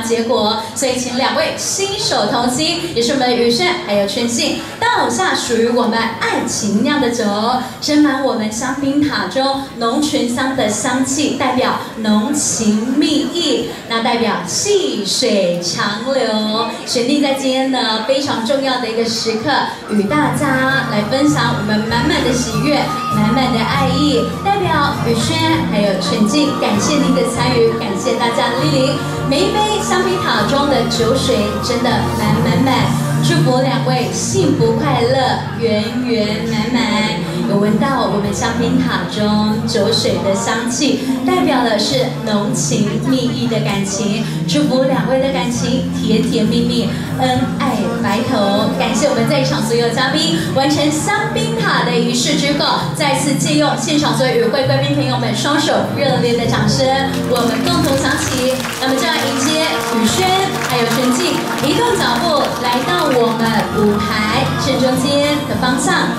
结果，所以请2位携手同心，也是我们宇轩还有春信，倒下属于我们爱情酿的酒，斟满我们香槟塔中浓醇香的香气，代表浓情蜜意，那代表细水长流。选定在今天呢非常重要的一个时刻，与大家来分享我们满满的喜悦、满满的爱意，代表宇轩还有纯净，感谢您的参与，感谢大家的莅临。每一杯香槟塔中的酒水真的满满满，祝福2位幸福快乐、圆圆满满。有闻到我们香槟塔中酒水的香气，代表的是浓情蜜意的感情。祝福2位的感情甜甜蜜蜜，恩爱白头。感谢我们在场所有嘉宾，完成香槟塔的仪式之后，再次借用现场所有与会贵宾朋友们双手热烈的掌声，我们共同响起。那么就要迎接宇轩还有纯净移动脚步来到我们舞台正中间的方向。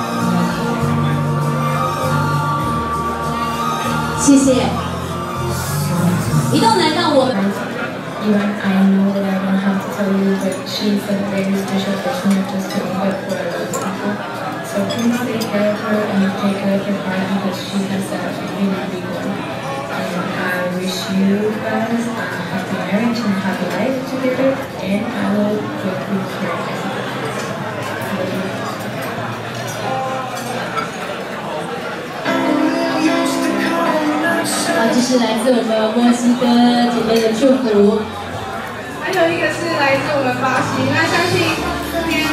谢谢。移动来到我们。 Even I know that I don't have to tell you that she's a very special person, not just to me, but for a lot of people. So please take care of her and take care of your heart because she has a really big one. And I wish you guys a happy marriage and happy life together. And I will go through here. 这是来自我们墨西哥姐妹的祝福， 还有一个是来自我们巴西。那相信今天。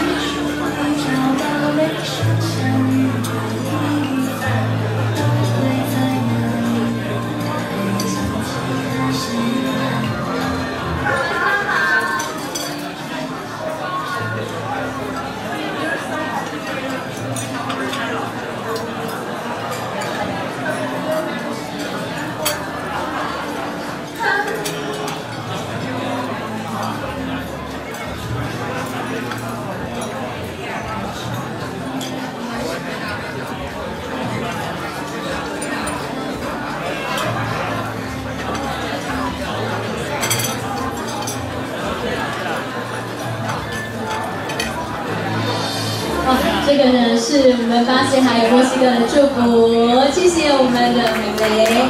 这个呢是我们巴西还有墨西哥的祝福，谢谢我们的美眉。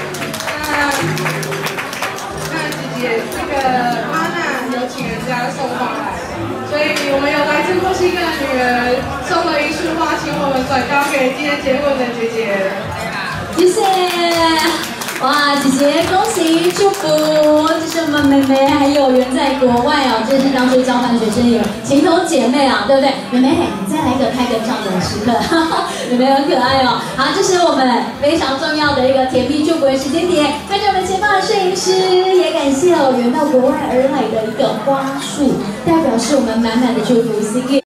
那姐姐，这个妈娜有请人家送花来，所以我们有来自墨西哥的女儿送了一束花，请我们转交给今天结婚的姐姐。 谢谢。哇，姐姐恭喜祝福！这是我们妹妹，还有人在国外哦，这是当初交换学生有情同姐妹啊，对不对？妹妹，你再来一个拍个照的时刻，妹妹很可爱哦。好，这是我们非常重要的一个甜蜜祝福的时间点。看着我们前方的摄影师，也感谢哦，远到国外而来的一个花束，代表是我们满满的祝福。